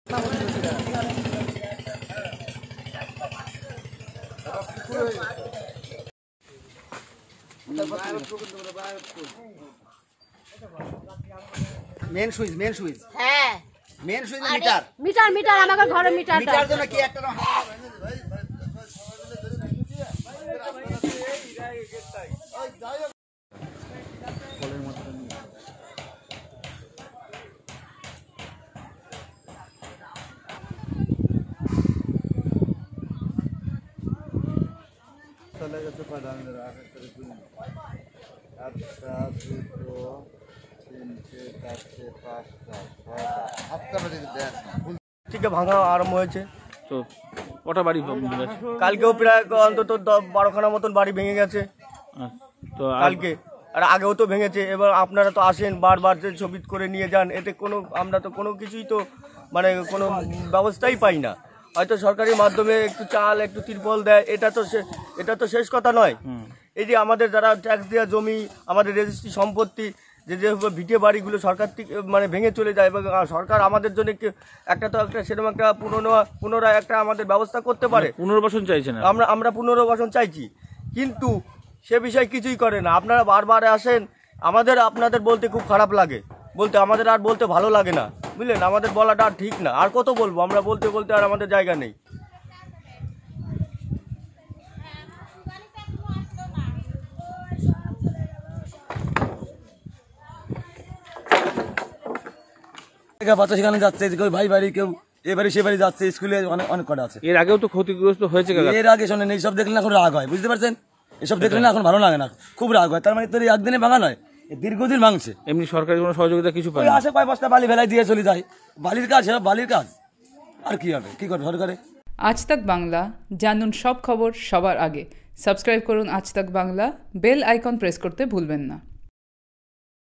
Main switch হ্যাঁ main switch meter meter আমাদের ঘরে মিটার জন্য কি একটা চলে গেছে ভাঙা আরম্ভ হয়েছে। তো কটা বাড়ি কালকেও প্রায় অন্তত 12খানা মতন বাড়ি ভেঙে গেছে তো কালকে, আর আগেও তো ভেঙেছে। এবার আপনারা তো আসেন বারবার যে ছবি করে নিয়ে যান, এতে কোনো আমরা তো কোনো কিছুই তো মানে কোনো ব্যবস্থাই পাই না। হয়তো সরকারি মাধ্যমে একটু চাল একটু তিরপল দেয়, এটা তো শেষ কথা নয়। এই যে আমাদের যারা ট্যাক্স দেওয়া জমি, আমাদের রেজিস্ট্রি সম্পত্তি, যে ভিটে বাড়িগুলো সরকার থেকে মানে ভেঙে চলে যায়, এবং সরকার আমাদের জন্য একটা সেরকম একটা পুনরায় একটা আমাদের ব্যবস্থা করতে পারে। পুনর্বাসন চাইছেন? আমরা পুনর্বাসন চাইছি, কিন্তু সে বিষয়ে কিছুই করে না। আপনারা বারবার আসেন, আপনাদের বলতে খুব খারাপ লাগে, আমাদের আর বলতে ভালো লাগে না, বুঝলেন? আমাদের বলাটা আর ঠিক না। আর কত বলবো আমরা, বলতে আর আমাদের জায়গা নেই। সেখানে যাচ্ছে কেউ ভাই বাড়ি, কেউ এ বাড়ি সে বাড়ি যাচ্ছে, স্কুলে অনেক কটা আছে। এর আগেও তো ক্ষতিগ্রস্ত হয়েছে। এর আগে শোনেন, এইসব দেখলে এখন রাগ হয়, বুঝতে পারছেন? এসব দেখলে না এখন ভালো লাগে না, খুব রাগ হয়। তার মানে তোর একদিনে ভাঙা নয়, দীর্ঘদিন ভাঙছে। এমনি সরকারি কোনো সহযোগিতা কিছু পায়? আসে কয় বস্তা বালি ফেলাই দিয়ে চলে যায়, বালির কাজ, বালির কাজ আর কি হবে, কি করবে সরকারে। আজ তাক বাংলা, জানুন সব খবর সবার আগে। সাবস্ক্রাইব করুন আজ তাক বাংলা, বেল আইকন প্রেস করতে ভুলবেন না।